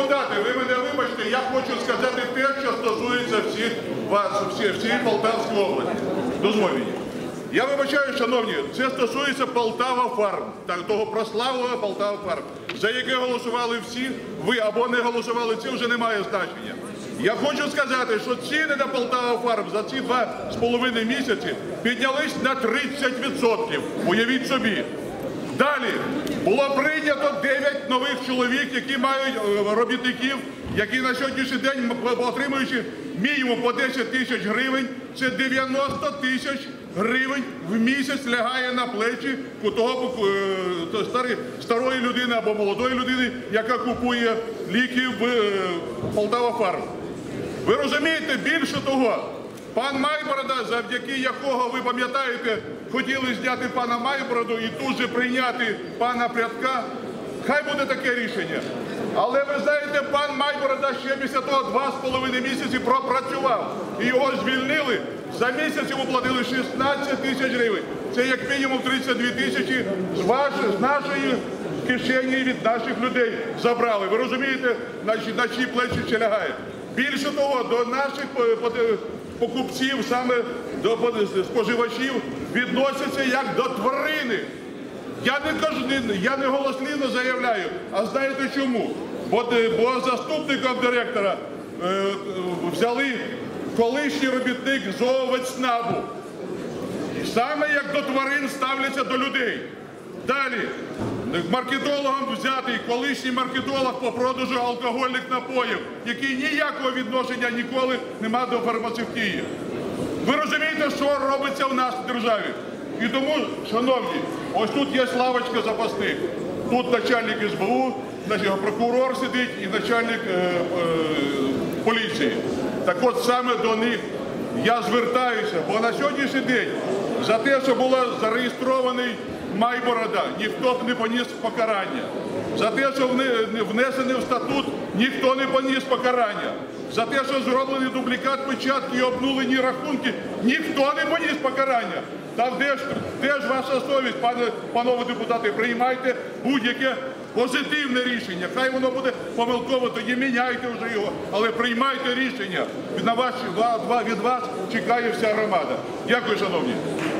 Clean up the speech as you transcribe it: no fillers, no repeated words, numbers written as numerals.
депутати, ви мене вибачте, я хочу сказати те, що стосується всіх вас, всієї Полтавської області. Дозвольте. Я вибачаю, шановні, це стосується Полтава Фарм, того прославленого Полтава Фарм, за яке голосували всі, ви або не голосували, це вже не має значення. Я хочу сказати, що ціни на Полтава Фарм за ці 2,5 місяці піднялись на 30%. Уявіть собі. Далі було прийнято 9 нових чоловік, які мають робітників, які на сьогоднішній день, отримуючи мінімум по 10 тисяч гривень, це 90 тисяч гривень в місяць лягає на плечі того старої людини або молодої людини, яка купує ліки в Полтава Фарм. Ви розумієте, більше того, пан Майборода, завдяки якого, ви пам'ятаєте, хотіли зняти пана Майбороду і тут же прийняти пана Прядка, хай буде таке рішення. Але ви знаєте, пан Майборода ще після того 2,5 місяці пропрацював. І його звільнили, за місяць йому платили 16 тисяч гривень. Це як мінімум 32 тисячі з нашої кишені від наших людей забрали. Ви розумієте, на чиї плечі ще лягає. Більше того, до наших покупців, саме до споживачів, відносяться як до тварини. Я не голослівно заявляю, а знаєте чому? Бо заступником директора взяли колишній робітник зоовецнабу. Саме як до тварин ставляться до людей. Далі, маркетологом взятий колишній маркетолог по продажу алкогольних напоїв, який ніякого відношення ніколи не мав до фармацевтії. Ви розумієте, що робиться в нашій державі? І тому, шановні, ось тут є лавочка запасних. Тут начальник СБУ, прокурор сидить і начальник поліції. Так от саме до них я звертаюся, бо на сьогоднішній день за те, що було зареєстрований Майборода, ніхто б не поніс покарання. За те, що внесений в статут, ніхто не поніс покарання. За те, що зроблений дублікат печатки і обнулені рахунки, ніхто не поніс покарання. Та де ж ваша совість, панове депутати, приймайте будь-яке позитивне рішення. Хай воно буде помилково, тоді міняйте вже його, але приймайте рішення. Від вас чекає вся громада. Дякую, шановні.